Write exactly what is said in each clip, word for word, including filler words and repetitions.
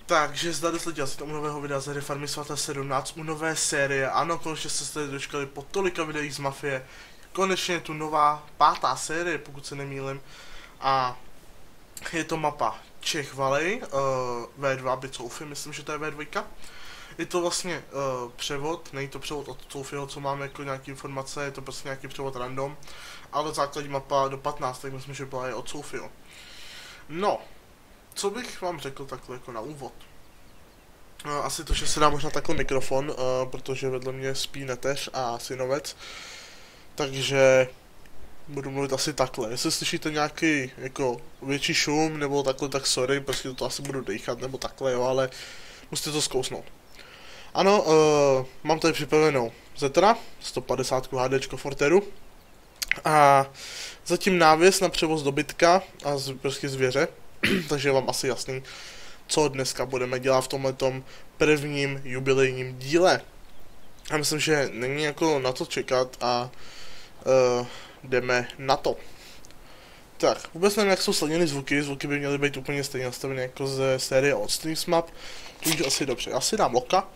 Takže zde sledí asi tomu nového videa z hry Farmy svaté sedmnáct u nové série. Ano, konečně jste se tady dočkali po tolika videích z Mafie. Konečně tu nová pátá série, pokud se nemýlim. A je to mapa Czech Valley, uh, V dva, byť Soufy, myslím, že to je V dva. Je to vlastně uh, převod, není to převod od Soufyho, co máme jako nějaký informace, je to prostě nějaký převod random. Ale základní mapa do patnáct, tak myslím, že byla je od Soufyho. No, co bych vám řekl takhle jako na úvod? No, asi to, že se dá možná takový mikrofon, uh, protože vedle mě spí neteř a synovec. Takže budu mluvit asi takhle. Jestli slyšíte nějaký jako větší šum nebo takhle, tak sorry, prostě to asi budu dejchat nebo takhle, jo, ale musíte to zkousnout. Ano, uh, mám tady připravenou Zetra, sto padesát HDčko Forteru. A zatím návěs na převoz dobytka a z, prostě zvěře, takže je vám asi jasný, co dneska budeme dělat v tomhletom prvním jubilejním díle. Já myslím, že není jako na to čekat a uh, jdeme na to. Tak, vůbec nevím, jak jsou sladěny zvuky, zvuky by měly být úplně stejně nastavené jako ze série od Streams Map, takže asi dobře. Asi dám loka.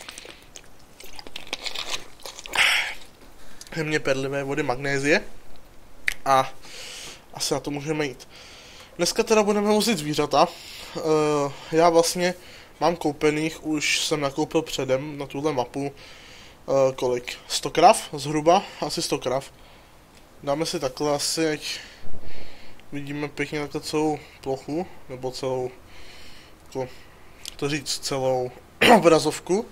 Jemně perlivé vody magnézie a asi na to můžeme jít. Dneska teda budeme vozit zvířata. Uh, já vlastně mám koupených, už jsem nakoupil předem na tuhle mapu uh, kolik? sto krav zhruba, asi sto krav. Dáme si takhle asi, ať vidíme pěkně takhle celou plochu, nebo celou, jako, to říct, celou obrazovku.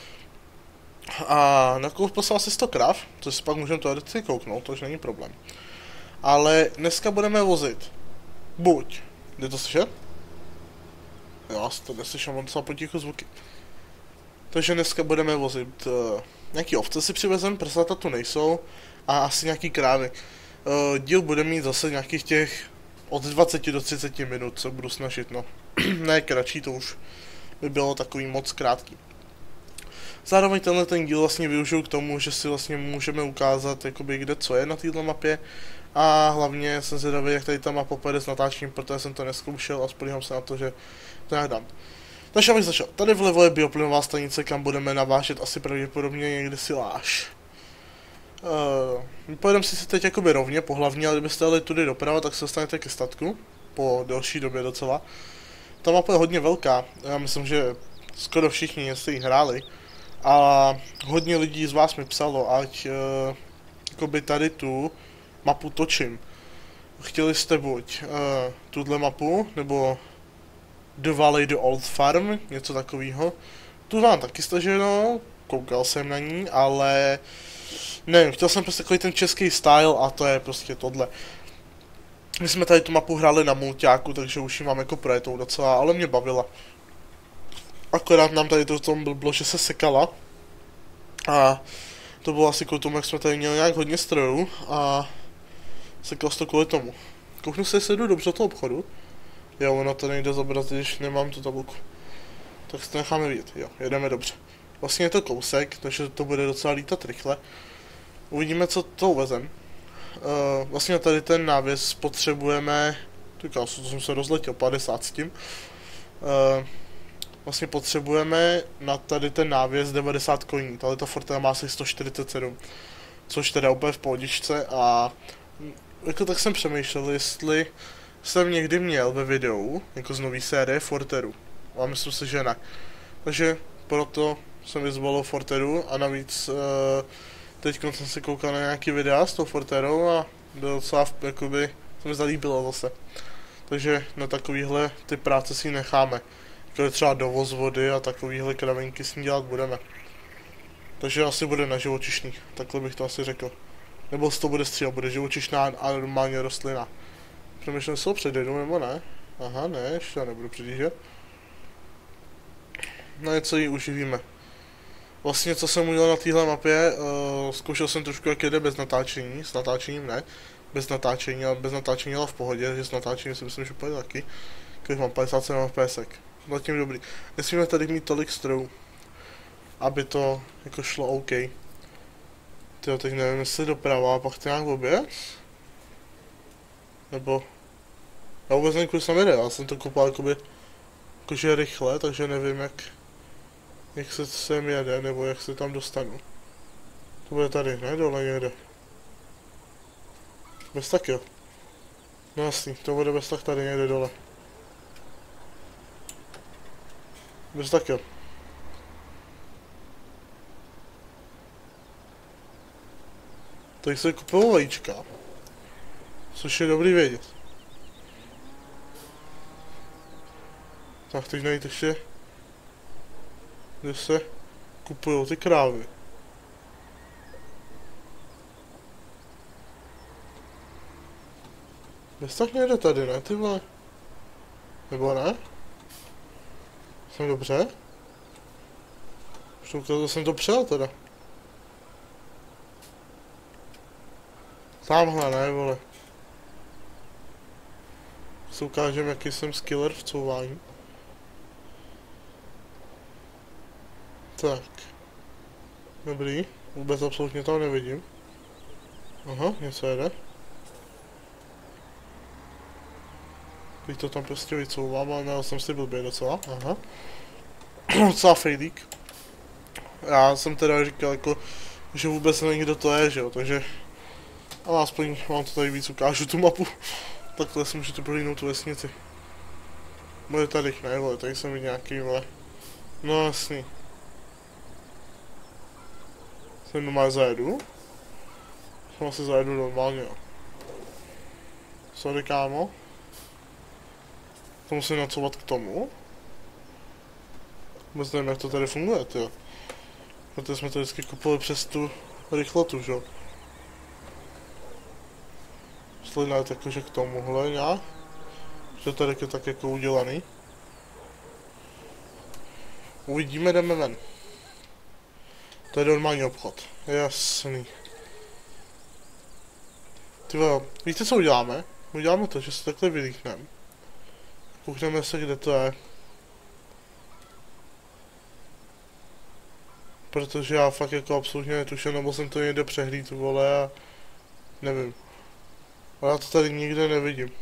A nakoupil jsem asi sto krav, což si pak můžeme teoreticky kouknout, to už není problém. Ale dneska budeme vozit buď, jde to slyšet? Jo, asi to neslyším, mám docela potichu zvuky. Takže dneska budeme vozit uh, nějaký ovce si přivezem, prasata tu nejsou, a asi nějaký krávy. Uh, díl bude mít zase nějakých těch od dvacet do třicet minut, co budu snažit, no. Ne kratší, to už by bylo takový moc krátký. Zároveň tenhle ten díl vlastně využiju k tomu, že si vlastně můžeme ukázat, jakoby kde co je na této mapě. A hlavně jsem zvědavý, jak tady ta mapa pojede s natáčením, protože jsem to neskoušel a spolíhám se na to, že to nějak dám. Takže abych začal. Tady vlevo je bioplynová stanice, kam budeme navážet asi pravděpodobně někdy siláž. Uh, pojedeme si teď jakoby rovně po hlavní, ale kdybyste jeli tudy doprava, tak se dostanete ke statku. Po delší době docela. Ta mapa je hodně velká, já myslím, že skoro všichni jste ji hráli. A hodně lidí z vás mi psalo, ať uh, jakoby tady tu mapu točím. Chtěli jste buď uh, tuhle mapu, nebo The Valley, The Old Farm, něco takového. Tu mám taky staženo, koukal jsem na ní, ale nevím, chtěl jsem prostě takový ten český style a to je prostě tohle. My jsme tady tu mapu hráli na mulťáku, takže už ji mám jako projetou docela, ale mě bavila. Akorát nám tady to v tom bylo, že se sekala. A to bylo asi kvůli tomu, jak jsme tady měli nějak hodně strojů a sekal se to kvůli tomu. Kouknu se, jestli jdu dobře do toho obchodu. Jo, ono to nejde zobrazit, když nemám tu tabulku. Tak si to necháme vidět, jo, jedeme dobře. Vlastně je to kousek, takže to bude docela lítat rychle. Uvidíme, co to uvezem. Uh, vlastně tady ten návěs potřebujeme, říkal jsem, jsem se rozletěl, padesát s tím. Uh, vlastně potřebujeme na tady ten návěs devadesát koní, tady ta Fortera má asi sto čtyřicet sedm. Což teda úplně v pohodičce a jako tak jsem přemýšlel, jestli jsem někdy měl ve videu, jako z nový série Forteru. A myslím si, že ne. Takže proto jsem vyzvolil Forteru a navíc uh, teď jsem si koukal na nějaký videa s tou Forterou a docela jakoby se mi zalíbilo zase. Takže na takovýhle ty práce si necháme. Jako třeba dovoz vody a takovýhle kravinky s ní dělat budeme. Takže asi bude na živočišný, takhle bych to asi řekl. Nebo to bude střílet, bude živočišná a normálně rostlina. Přemýšlím, jestli ho předjedu nebo ne. Aha, ne, ještě já nebudu předjíždět. No něco ji uživíme. Vlastně co jsem udělal na téhle mapě, uh, zkoušel jsem trošku jak jede bez natáčení, s natáčením ne. Bez natáčení, ale bez natáčení ale v pohodě, že s natáčením si myslím, že pojede taky. Když mám padesát sedm F P S. Zatím dobrý. Nesmíme tady mít tolik strojů, aby to jako šlo OK. Tyjo, teď nevím, jestli doprava a pak to nějak oběc? Nebo... Já vůbec nevím, kudy jsem jede, já jsem to kopal jakoby jakože rychle, takže nevím, jak, jak se sem jede, nebo jak se tam dostanu. To bude tady, ne? Dole někde. Bez tak jo. No jasný, to bude bez tak tady někde dole. Bez tak jo. Tady se kupují vajíčka. Což je dobrý vědět. Tak teď najít ještě, kde se kupují ty krávy. Bez tak někde tady, ne, ty vole? Nebo ne? Jsem dobře? Už to jsem to přijel teda. Tamhle, ne, vole. Se ukážem, jaký jsem skiller v couvání. Tak. Dobrý. Vůbec absolutně tam nevidím. Aha, něco jede. Teď to tam prostě vycouvám, ale měl jsem si blbě docela. Aha. Docela fejdík. Já jsem teda říkal jako, že vůbec nevím, kdo to je, že jo, takže... Ale aspoň vám to tady víc ukážu, tu mapu. Takhle si můžete prohlídnout tu vesnici. Bude tady, ne vole, tady jsem viděl nějaký, vole. No jasný. Jsem normálně zajedu. Jsem asi zajedu normálně, jo. Sorry, kámo. To musím nacovat k tomu. Vůbec nevím, jak to tady funguje, tyjo. Protože jsme to vždycky kupovali přes tu rychlotu, že jo. Slednat jakože k tomuhle nějak. Že tady je tak jako udělaný. Uvidíme, jdeme ven. To je normální obchod. Jasný. Tyvo, víte co uděláme? Uděláme to, že se takhle vylíkneme. Koukneme se, kde to je. Protože já fakt jako absolutně netuším, nebo jsem to někde přehlíd, vole, a nevím. Ale já to tady nikde nevidím.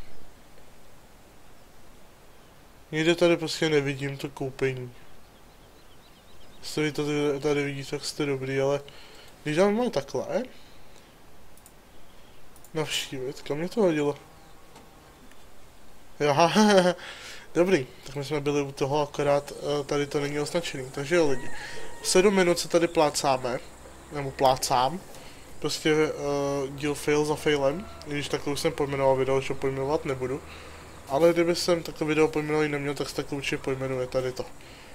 Nikde tady prostě nevidím to koupení. Jestli vy to tady, tady vidíte, tak jste dobrý, ale když dám mám takhle navštívit, kam mě to hodilo? Aha, dobrý, tak my jsme byli u toho, akorát tady to není označený, takže jo lidi. sedm minut se tady plácáme, nebo plácám, prostě uh, díl fail za failem, i když takhle už jsem pojmenoval video, že ho pojmenovat nebudu. Ale kdyby jsem takhle video pojmenovat neměl, tak se takhle určitě pojmenuje tady to.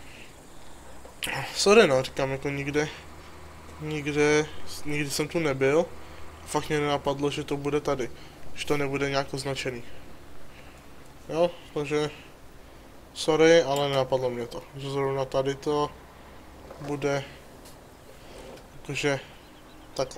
Sorry no, říkám jako nikde, nikde, nikdy jsem tu nebyl. Fakt mě nenapadlo, že to bude tady, že to nebude nějak označený. Jo, takže sorry, ale nenapadlo mě to, že zrovna tady to bude jakože takhle.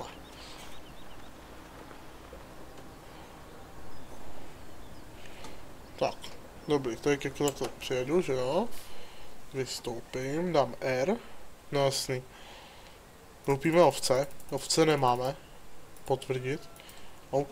Tak, dobrý, tak jako takhle přijedu, že jo? Vystoupím, dám R, no jasný. Koupíme ovce, ovce nemáme, potvrdit, OK.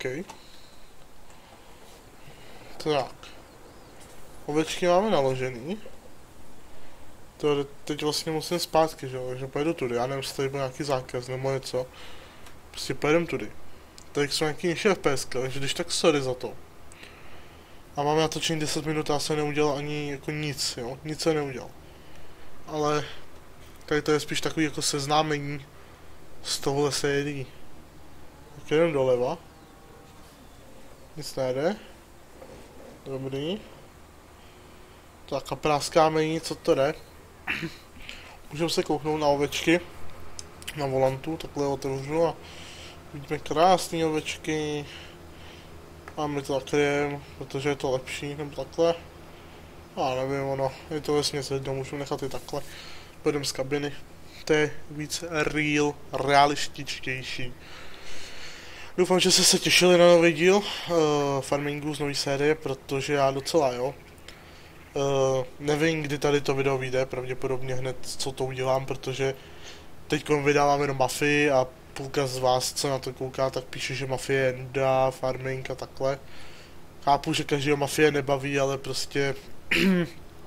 Tak, ovečky máme naložený. To teď vlastně musím zpátky, že jo, takže pojedu tudy, já nevím, jestli tady byl nějaký zákaz nebo něco. Prostě pojedem tudy. Tady jsou nějaký nižší F P S, takže když tak sorry za to. A máme natočení deset minut a se neudělal ani jako nic, jo, nic se neudělal. Ale tady to je spíš takový jako seznámení z tohle sérií. Tak jdem doleva. Nic nejde. Dobrý. Tak a práskáme jí, co to jde. Můžeme se kouknout na ovečky. Na volantu, takhle otevřu a vidíme krásné ovečky. A my to zakryjeme, protože je to lepší, nebo takhle. Já nevím, ono, je to vesměs jedno, můžu nechat i takhle. Půjdeme z kabiny. To je víc real, realističtější. Doufám, že jste se těšili na nový díl uh, Farmingu z nové série, protože já docela, jo. Uh, nevím, kdy tady to video vyjde, pravděpodobně hned co to udělám, protože teď vydávám jenom Mafii a půlka z vás, co na to kouká, tak píše, že Mafie je nuda, farming a takhle. Chápu, že každého Mafie nebaví, ale prostě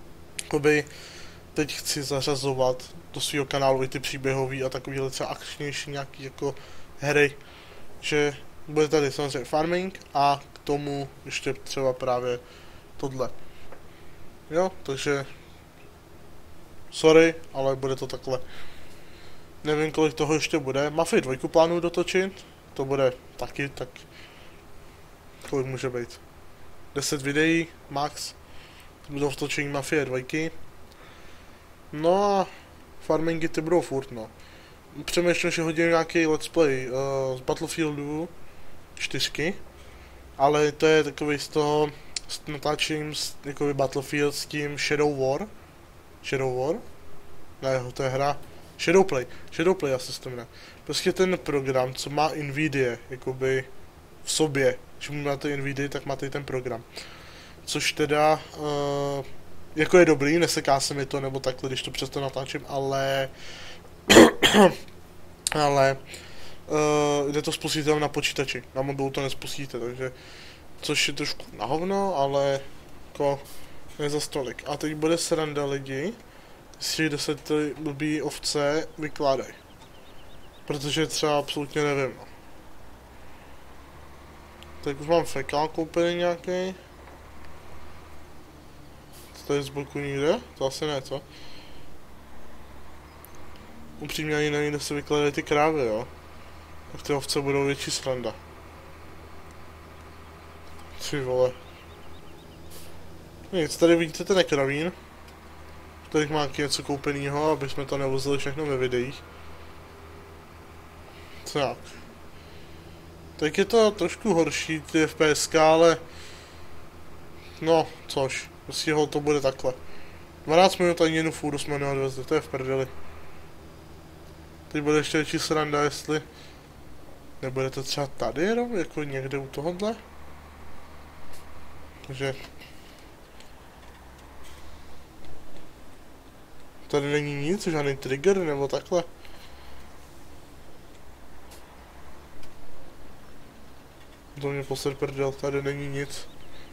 jakoby teď chci zařazovat do svého kanálu i ty příběhový a takovýhle třeba akčnější nějaký jako hry, že bude tady samozřejmě farming a k tomu ještě třeba právě tohle. Jo, takže sorry, ale bude to takhle. Nevím, kolik toho ještě bude. Mafii dvojku plánuju dotočit, to bude taky, tak kolik může být? deset videí, max, budou v točení Mafie dvojky. No a farmingy ty budou furt, no. Přemýšlím, že hodím nějaký let's play uh, z Battlefieldu čtyřky, ale to je takový z toho, s natáčením jakoby Battlefield s tím Shadow War. Shadow War? Ne, to je hra Shadowplay. Shadowplay asi se to jmenuje. Prostě ten program, co má Nvidia, jakoby v sobě. Když máte Nvidia, tak máte i ten program. Což teda, uh, jako je dobrý, neseká se mi to, nebo takhle, když to přesto natáčím, ale... ale... Uh, jde to spustit na počítači. Na mobilu to nespustíte, takže... Což je trošku na hovno, ale... Jako... Ne za stolik. A teď bude sranda lidi, kde se ty blbý ovce vykládají. Protože třeba absolutně nevím. Tak už mám fekál koupený nějaký. To je z boku nikde? To asi ne, co? Upřímně ani nevím, kde se vykládají ty krávy, jo? Tak ty ovce budou větší sranda. Ty vole. Nic, tady vidíte ten kravín. Tady má něco koupenýho, aby jsme to nevozili všechno ve videích. Tak. Tak je to trošku horší, ty F P S, ale... No, což. Prostě ho to bude takhle. dvanáct minut ani jednu fůru jsme neodvezli, to je v prdeli. Teď bude ještě větší sranda, jestli... Nebude to třeba tady jenom, jako někde u tohohle? Takže... Tady není nic, žádný trigger nebo takhle. To mě posed prdel, tady není nic.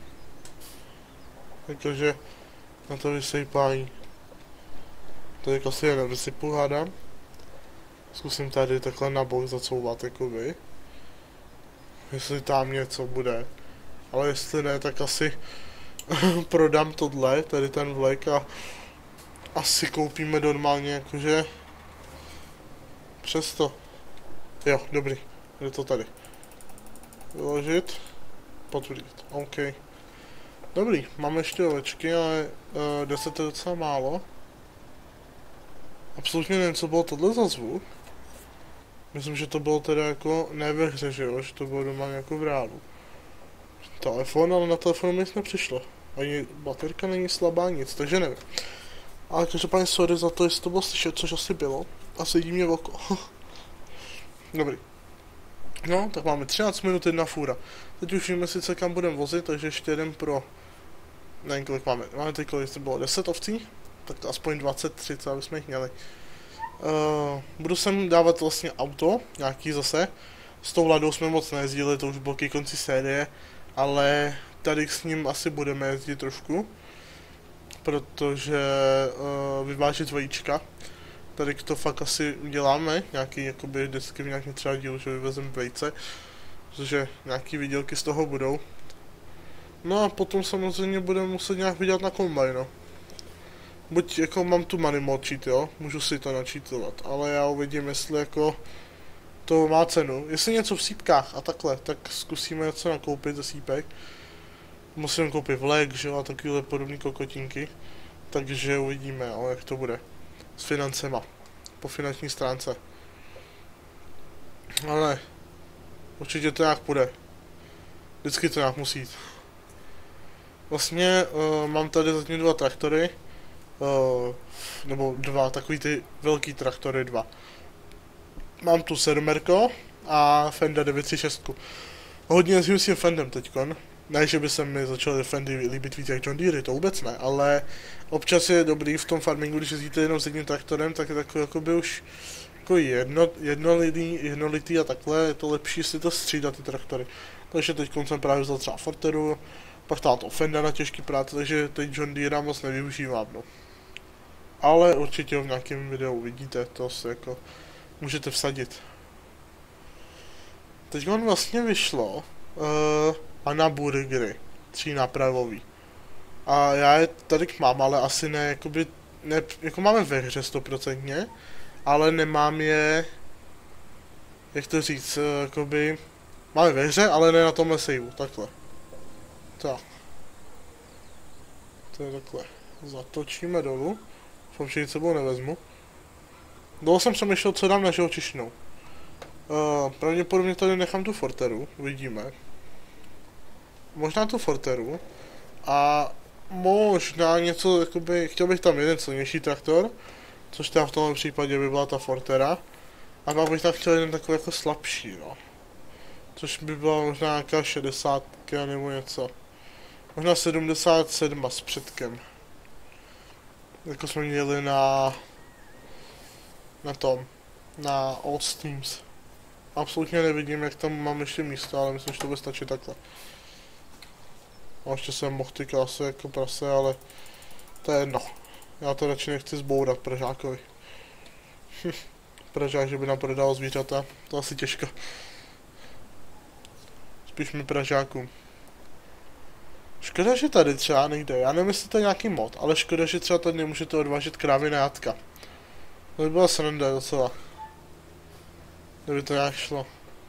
Takže na to vysejpání. Tady asi je nevysypu, hádám. Zkusím tady takhle na bok zacouvat, jakoby. Jestli tam něco bude. Ale jestli ne, tak asi prodám tohle, tady ten vlek a asi koupíme normálně, jakože přesto. Jo, dobrý, je to tady. Vyložit, potvrdit, OK. Dobrý, máme ještě ovečky, ale uh, deset je docela málo. Absolutně nevím, co bylo tohle za zvuk. Myslím, že to bylo teda jako ne ve hře, že jo, že to bylo doma jako v reálu. Telefon, ale na telefonu mi nic nepřišlo. Ani baterka není slabá, nic, takže nevím. Ale každopádně sorry za to, jestli to bylo slyšet, což asi bylo. A sedí mě v oko. Dobrý. No, tak máme třináct minut, jedna fůra. Teď už víme sice kam budeme vozit, takže ještě jeden pro... Nevím, kolik máme. Máme teď kolik, to bylo deset ovcí? Tak aspoň dvacet tři, co aby jsme jich měli. Uh, budu sem dávat vlastně auto, nějaký zase. S tou Ladou jsme moc nejezdili, to už bylo ke konci série. Ale tady s ním asi budeme jezdit trošku. Protože uh, vyvážet vajíčka. Tady to fakt asi uděláme, nějaký jakoby vždycky v nějakém třeba dílu, že vyvezeme vejce. Protože nějaký výdělky z toho budou. No a potom samozřejmě budeme muset nějak vydělat na kombajnu. Buď jako mám tu money mod cheat, jo, můžu si to načítovat, ale já uvidím, jestli jako to má cenu. Jestli něco v sípkách a takhle, tak zkusíme něco nakoupit ze sípek. Musím koupit vlek, že jo, a takovýhle podobný kokotinky. Takže uvidíme, ale jak to bude. S financema. Po finanční stránce. Ale určitě to nějak půjde. Vždycky to nějak musí jít. Vlastně uh, mám tady zatím dva traktory. Uh, nebo dva, takový ty velký traktory, dva. Mám tu sedmerko a Fenda devět tři šest. Hodně jezdím s tím Fendem teďkon. Ne, že by se mi začaly Fendy líbit víc jak John Deere, to vůbec ne, ale občas je dobrý v tom farmingu, když jezdíte jenom s jedním traktorem, tak je takový jakoby už jako jedno, jednolitý, jednolitý a takhle je to lepší si to střídat ty traktory. Takže teď jsem právě vzal třeba Forteru, pak táto Fenda na těžký práce, takže teď John Deere moc nevyužívám, no. ale určitě ho v nějakém videu uvidíte, to si jako můžete vsadit. Teď on vlastně vyšlo uh, Ana Burgery, tří nápravový. A já je tady mám, ale asi ne, jakoby, ne, jako máme ve hře stoprocentně, ale nemám je, jak to říct, jakoby, máme ve hře, ale ne na tomhle saveu, takhle. Tak. To je takhle. Zatočíme dolů. Doufám, že nic sebou nevezmu. Dlouho jsem přemýšlel, co dám na živočišnou. Uh, pravděpodobně tady nechám tu Forteru, uvidíme. Možná tu Forteru. A možná něco, jakoby, chtěl bych tam jeden silnější traktor, což teda v tomhle případě by byla ta Fortera. A pak bych tam chtěl jeden takový jako slabší, no. Což by byla možná nějaká šedesátka nebo něco. Možná sedmdesát sedm s předkem. Jako jsme měli na... na tom. Na Old Steams. Absolutně nevidím, jak tam mám ještě místo, ale myslím, že to bude stačit takhle. A ještě jsem mohl ty krásy jako prase, ale to je jedno. Já to radši nechci zbourat Pražákovi. Pražák, že by nám prodal zvířata, to asi těžko. Spíš mi Pražákům. Škoda, že tady třeba nejde, já nevím, jestli to je nějaký mod, ale škoda, že třeba tady nemůžete odvážet krávy na jatka. To by byla sranda docela. Kdyby to nějak šlo.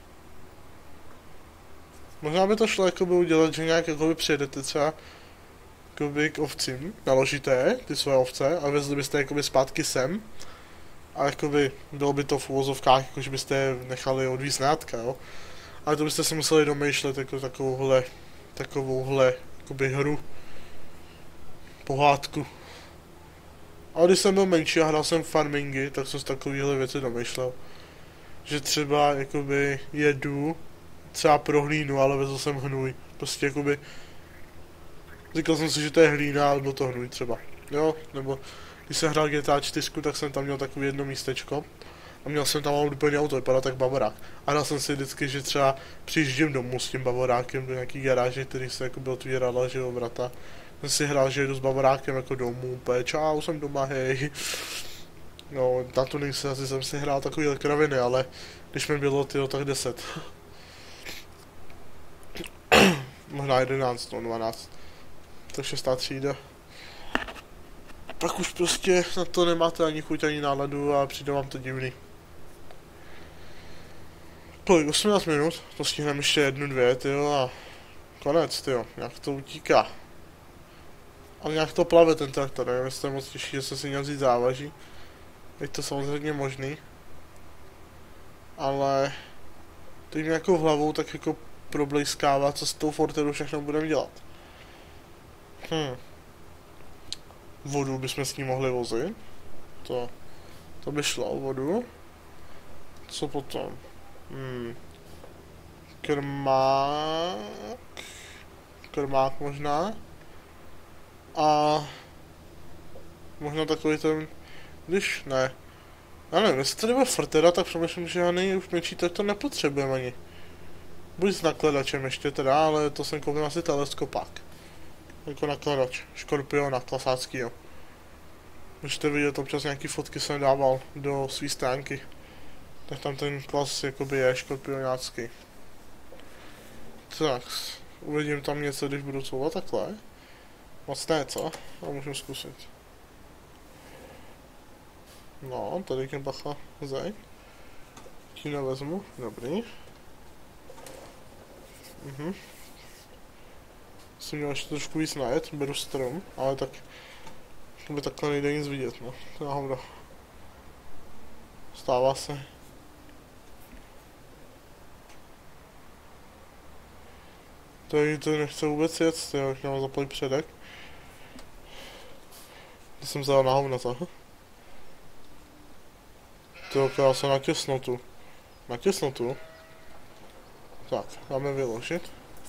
Možná by to šlo jakoby udělat, že nějak jakoby přijedete třeba jakoby k ovcím, naložíte ty svoje ovce a vezli byste jakoby zpátky sem. A jakoby bylo by to v uvozovkách, jakože byste je nechali odvízt na jatka, jo. Ale to byste si museli domýšlet jako takovouhle, takovouhle jakoby hru, pohádku. A když jsem byl menší a hrál jsem farmingy, tak jsem z takovýhle věci domýšlel. Že třeba jakoby jedu třeba pro hlínu, ale vezl jsem hnůj. Prostě jakoby říkal jsem si, že to je hlína, ale bylo to hnůj třeba. Jo, nebo když jsem hrál G T A čtyři, tak jsem tam měl takové jedno místečko. A měl jsem tam úplně auto, vypadal tak bavorák. A dal jsem si vždycky, že třeba přijíždím domů s tím bavorákem do nějaký garáže, který se jako byl otvírala, že jo, vrata. Jsem si hrál, že jedu s bavorákem jako domů, úplně čau, jsem doma, hej. No, na to nejsi, asi jsem si hrál takový kraviny, ale když mi bylo tyjo, tak deset. Možná jedenáct, no dvanáct. To šestá třída. Pak už prostě na to nemáte ani chuť, ani náladu a přijde vám to divný. Kolik? osmnáct minut? To stihneme ještě jednu, dvě, tyjo, a konec, tyjo. Nějak to utíká. Ale nějak to plave ten traktor, nevím, jestli to je moc těžší, že se si měl vzít závaží. Je to samozřejmě možný. Ale teď mě jako v hlavou tak jako problejskává, co s tou Forterou všechno budeme dělat. Hm. Vodu bychom s ní mohli vozit. To, to by šlo, vodu. Co potom? Hmm. Krmák. Krmák možná. A možná takový ten, když ne. Já nevím, jestli tady bude Fortera, tak přemýšlím, že žádný už menší tak to nepotřebujeme ani. Buď s nakladačem ještě teda, ale to jsem koupil asi teleskopák. Jako nakladač, Škorpiona, klasáckýho. Můžete vidět, občas nějaký fotky jsem dával do své stránky. Tak tam ten klas jakoby je škorpionácký. Tak, uvidím tam něco, když budu couvat takhle. Moc ne, co? A můžu zkusit. No, tady těm bacha, zeď. Tím nevezmu, dobrý. Mhm. Jsem měl ještě trošku víc najet, beru strom, ale tak by takhle nejde nic vidět, no. To je hovno. Stává se. Tady to nechce vůbec jet, jo, jak mám zapojit předek. To jsem vzal na hovno, to. To je se na těsnotu. Na těsnotu. Tak, dáme vyložit.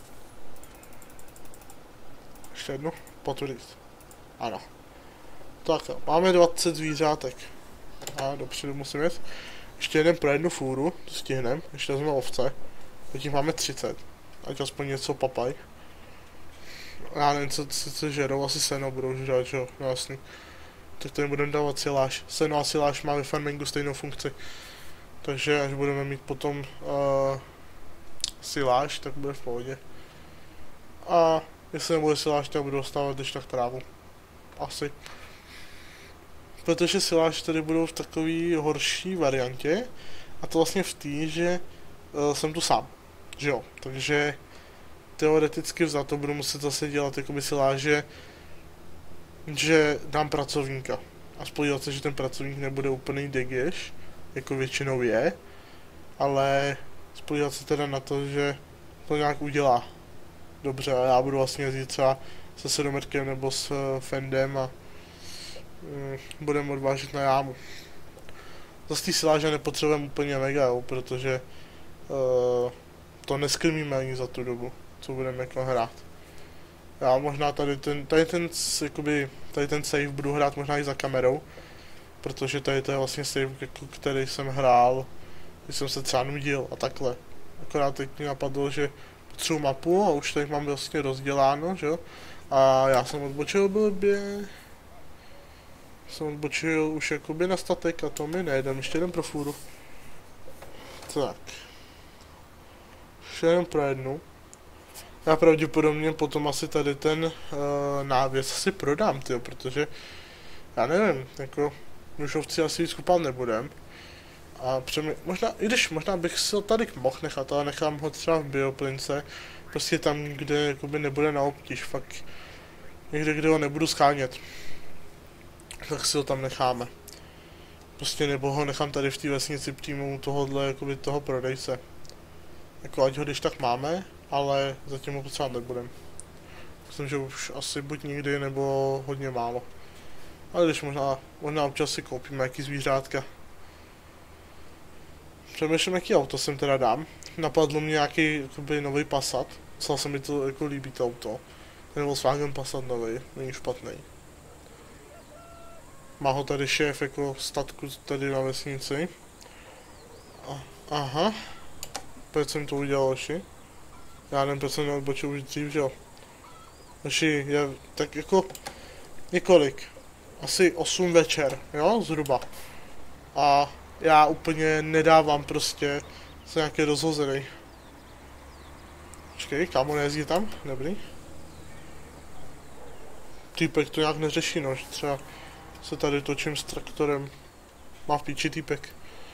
Ještě jednu, potvrdit. Ano. Tak jo, máme dvacet zvířátek. A dopředu musím jet. Ještě jeden pro jednu fůru, to stihneme. Ještě vezmeme ovce. Teď máme třicet. Ať aspoň něco papaj. Já nevím, co, co, co žerou, asi seno budou žrát, že jo, no jasný. tak to nebudeme dávat siláž. Seno a siláž má ve farmingu stejnou funkci. Takže až budeme mít potom uh, siláž, tak bude v pohodě. A jestli nebude siláž, tak budu dostávat když tak trávu. Asi. Protože siláž tady budou v takové horší variantě. A to vlastně v té, že uh, jsem tu sám. Že jo, takže teoreticky za to budu muset zase dělat jakoby siláže, že dám pracovníka. A spolíhat se, že ten pracovník nebude úplný degeš, jako většinou je, ale spolíhat se teda na to, že to nějak udělá dobře a já budu vlastně jezdit třeba se Sedomerkem nebo s uh, Fendem a um, budeme odvážet na jámu. Zase ty siláže nepotřebujeme úplně mega, jo, protože uh, to neskrmíme ani za tu dobu, co budeme jako hrát. Já možná tady ten, tady ten, jakoby, tady ten save budu hrát možná i za kamerou, protože tady to je vlastně save, jako, který jsem hrál, když jsem se třeba nudil a takhle. Akorát teď mi napadlo, že potřebuji mapu a už tady mám vlastně rozděláno, že jo? A já jsem odbočil blbě. Jsem odbočil už jakoby na statek a to mi nejdem, ještě jdem pro fůru. Tak. Ještě jdem pro jednu. Já pravděpodobně potom asi tady ten uh, návěs asi prodám, tyjo, protože já nevím, jako už ovci asi víc kupat nebudem. A přemi- možná, i když možná bych si ho tady mohl nechat, ale nechám ho třeba v bioplince, prostě tam, kde jakoby nebude na obtíž, fakt někde, kde ho nebudu schánět, tak si ho tam necháme. Prostě nebo ho nechám tady v té vesnici přímo u tohohle, jakoby toho prodejce. Jako ať ho když tak máme, ale zatím ho potřebovat nebudem. Myslím, že už asi buď nikdy, nebo hodně málo. Ale když možná, možná občas si koupíme jaký zvířátka. Přemýšlím, jaký auto sem teda dám. Napadlo mě nějaký jakoby nový Passat. Docela se mi to jako líbí to auto. Ten Volkswagen Passat nový, není špatný. Má ho tady šéf jako statku tady na vesnici. A, aha. Proč jsem to udělal, oši? Já nevím, proč jsem neodbočil už dřív, že jo. Oši, je tak jako několik. Asi osm večer, jo, zhruba. A já úplně nedávám prostě se nějaký rozhozený. Počkej, kámo, nejezdí tam? Dobrý. Týpek to nějak neřeší, no, že třeba se tady točím s traktorem. Má v píči týpek.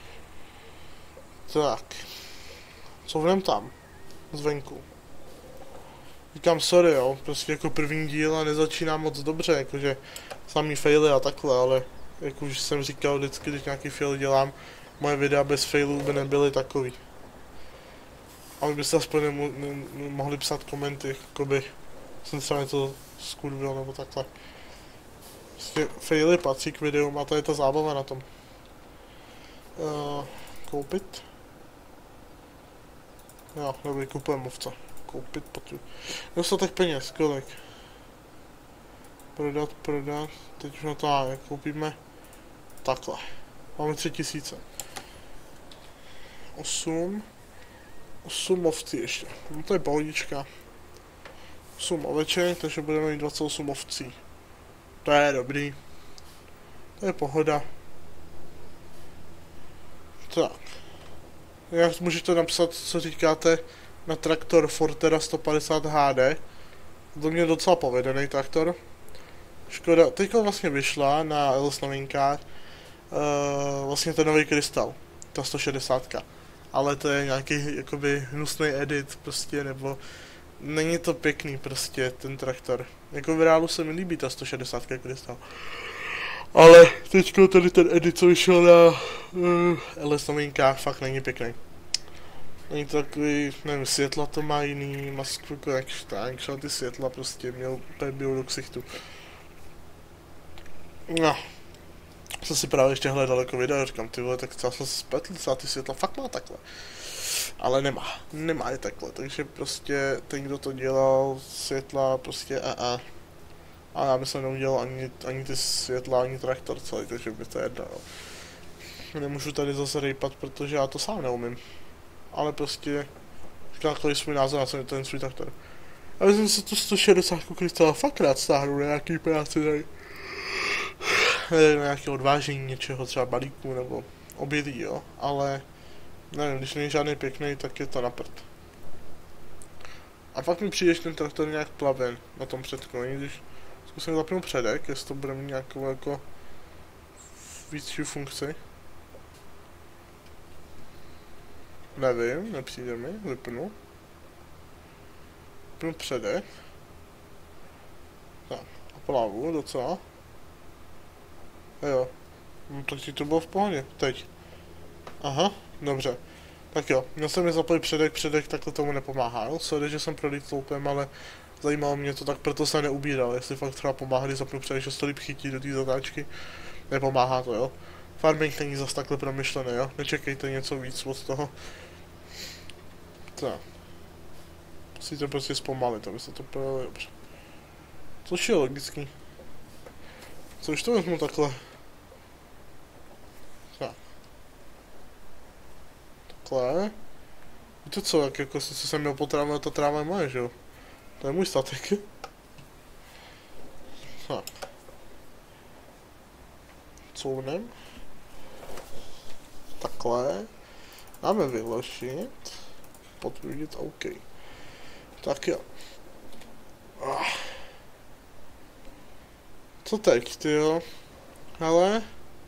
Tak. Co vnem tam? Zvenku. Říkám sorry, jo, prostě jako první díl a nezačíná moc dobře, jakože samý faily a takhle, ale jak už jsem říkal vždycky, když nějaký fail dělám, moje videa bez failů by nebyly takový. Ale byste aspoň nemo ne mohli psát komenty, jakoby jsem třeba něco skurvil nebo takhle. Prostě faily patří k videu a to je ta zábava na tom. Uh, koupit? Jo, dobrý, kupujeme ovce. Koupit potřebuji. Dostatek peněz, kolik? Prodat, prodat, teď už na to máme, koupíme takhle. Máme tři tisíce. Osm. Osm ovcí ještě, no to je pohodička. Osm oveček, takže budeme mít dvacet osm ovcí. To je dobrý. To je pohoda. Tak. Jak můžete napsat, co říkáte na traktor Fortera sto padesát H D. To mě docela povedený traktor. Škoda, teďka vlastně vyšla na L S novinkách uh, vlastně ten nový krystal, ta sto šedesát. Ale to je nějaký jakoby hnusný edit prostě, nebo není to pěkný prostě ten traktor. Jako v reálu se mi líbí ta sto šedesát krystal. Ale teďka tady ten edit, co vyšel na uh, L S novinkách, fakt není pěkný. Není to takový, nevím, světla to má jiný, masku jako jak štánk, šel ty světla prostě, měl úplně byl do ksichtu. No. Jsem si právě ještě hledal jako video, říkám, ty vole, tak třeba jsem se spletl, třeba ty světla fakt má takhle. Ale nemá, nemá je takhle, takže prostě ten, kdo to dělal, světla prostě a a. A já bych neudělal ani, ani ty světla, ani traktor celý, takže by to jedno, jo. Nemůžu tady zase rejpat, protože já to sám neumím. Ale prostě, říkám, takový svůj názor na ten svůj traktor. Já bych si tu sto šedesát krystala fakt rád stáhnu na nějaký práci tady. na nějaké odvážení něčeho, třeba balíku nebo obědí, jo, ale nevím, když není žádný pěkný, tak je to na prd. A pak mi přijde, že ten traktor nějak plave na tom předkoní, když zkusím zapnout předek, jestli to bude mít nějakou jako větší funkci. Nevím, nepřijde mi, vypnu. Vypnu předek. Tak, a plavu docela. Jo, no tak ti to bylo v pohodě, teď. Aha, dobře. Tak jo, měl jsem mi zapojit předek, předek takhle tomu nepomáhá, jo? Sorry, že jsem prolít sloupem, ale zajímalo mě to, tak proto se neubíral, jestli fakt třeba pomáhá, když zapnu předek, že se to líp chytí do té zatáčky. Nepomáhá to, jo. Farming není zas takhle promyšlený, jo. Nečekejte něco víc od toho. Tak. Musíte prostě zpomalit, aby se to projelo dobře. Což je logický. Což to vezmu takhle. Tak. Takhle. Víte co, jak jako si jsem měl potrávat, ta tráva je moje, že jo? To je můj statek. Tak. Counem. Takhle. Máme vyložit. Potvrdit, OK. Tak jo. Ah. Co teď, tyjo? Hele.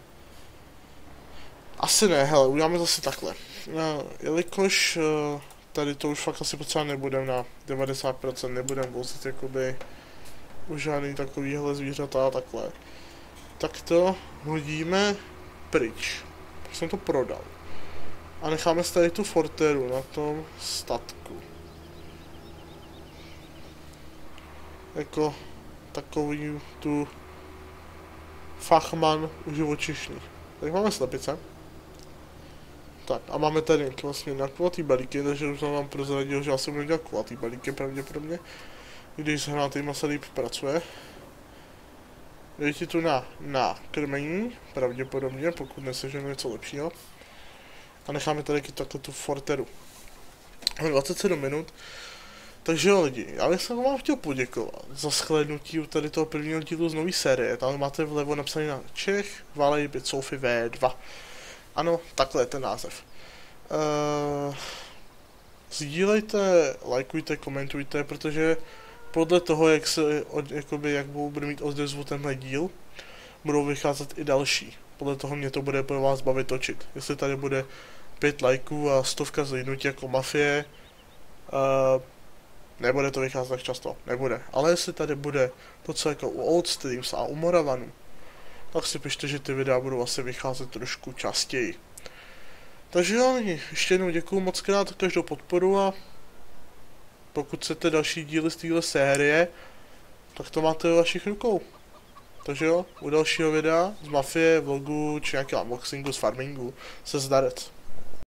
Asi ne, hele, uděláme zase takhle. No, jelikož uh, tady to už fakt asi potřeba nebudem na devadesát procent, nebudem vozit jakoby už žádný takovýhle zvířata a takhle. Tak to hodíme pryč. Jsem to prodal. A necháme si tady tu forteru na tom statku. Jako takový tu fachman u živočišných. Tak máme slepice. Tak a máme tady vlastně na kulatý balíky, takže už jsem vám prozradil, že asi budu dělat kulatý balíky pravděpodobně. Když s hranatýma se líp pracuje. Jdete tu na, na krmení, pravděpodobně, pokud nesežeme něco lepšího. A necháme tady takhle tu forteru. dvacet sedm minut. Takže jo lidi, já bych se vám chtěl poděkovat za shlédnutí u tady toho prvního dílu z nové série. Tam máte vlevo napsaný na Čech, Valley Bit Sophie V dva. Ano, takhle je ten název. Uh, sdílejte, lajkujte, komentujte, protože podle toho, jak se, od, jakoby, jak budu mít odezvu tenhle díl, budou vycházet i další. Podle toho mě to bude pro vás bavit točit. Jestli tady bude pět lajků a stovka zlídnutí jako Mafie, uh, nebude to vycházet tak často, nebude. Ale jestli tady bude to, co jako u Old Streams a u Moravanů, tak si pište, že ty videa budou asi vycházet trošku častěji. Takže jo, ještě jednou děkuju moc krát za každou podporu a pokud chcete další díly z téhle série, tak to máte ve vašich rukou. Takže jo, u dalšího videa z Mafie, vlogu či nějakého unboxingu z farmingu se zdarec.